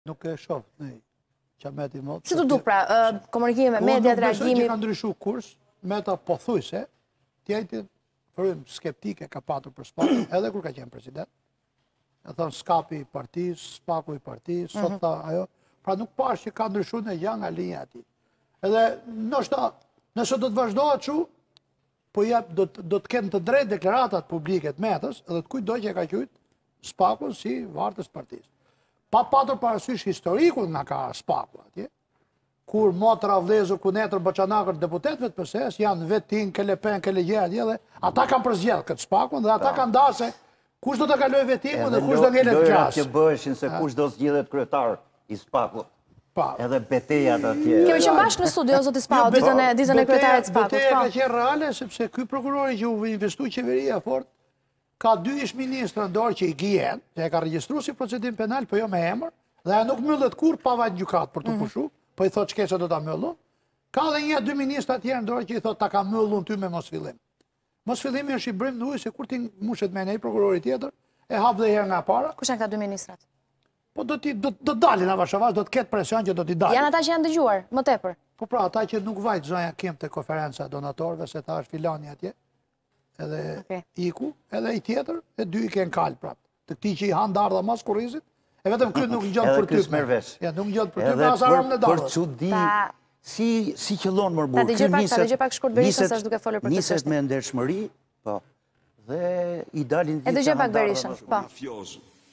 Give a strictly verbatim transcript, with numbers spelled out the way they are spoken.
Nuk e shoh në qameti mot. Si të duk pra, komunikime me mediat, reagimi? Unë nuk besoj që ka ndryshu kurs, meta pothuajse, tjetër frym skeptike ka patur për Spakun, edhe kur ka qenë president. E thonë skapi i partisë, Spaku i partisë, sot tha ajo. Pra nuk pash që ka ndryshu në gjë nga linja e tij. Edhe ndoshta, nëse do të vazhdohet kështu, po jep do të do të kenë të drejtë deklaratat publike të metës, edhe të kujtdoj që ka qujt Spakun si vartës partisë. Pa patur parasysh historikun nga ka Spaku atje, kur motra vlezur, kunetër, bëçanakër deputetëve të P S S janë vetin, ke Le Pen, ke Le Gjerë atje, dhe ata kanë përzgjedhur këtë Spakun dhe ata kanë dasë kush do të kalojë vetimin dhe kush do ngelet gjas. Lojrat që bëheshin se kush do zgjidhet kryetar i Spakut. Edhe betejat atje. Kemi qenë bashkë në studio, zoti Spau, ditën e kryetarit Spakut. Beteja ka qenë reale, sepse ky prokurori që u investu qeveria fort, ka dy ish ministra në dorë që i gjen, që e ka regjistru si procedim penal, po jo me emër, dhe ajo nuk mbyllet kur pa vajt gjykat për të pushu, po i thot çka do ta mbyllun. Ka dhe një dy ministra tjerë në dorë që i thot ta ka mbyllun ty me mos fillim. Mos fillimi është i brim në ujë se kur ti mushet me një prokurori tjetër, e hap dhe herë nga para. Kush janë këta dy ministrat? Po do t'i do të dalin avashavash, do të ketë presion që do t'i dalin. Janë ata që janë dëgjuar, më tepër. Po pra, ata që nuk vajt zonja Kim te konferenca donatorëve se ta është filani atje. Edhe iku, edhe i tjetër, e dy i kënë kalë prapë. Të këti që i hanë dardha mas kurizit, e vetëm këtë nuk i gjotë për ty. Ja, nuk i gjotë për ty, me asaram në dardhë. Për çudi, si qëllon mërbur, ta dëgjoj pak shkurt Berishën sa është duke folur për këtë çështje. Niset me ndershmëri, po, dhe i dalin... E dëgjoj pak Berishën, po.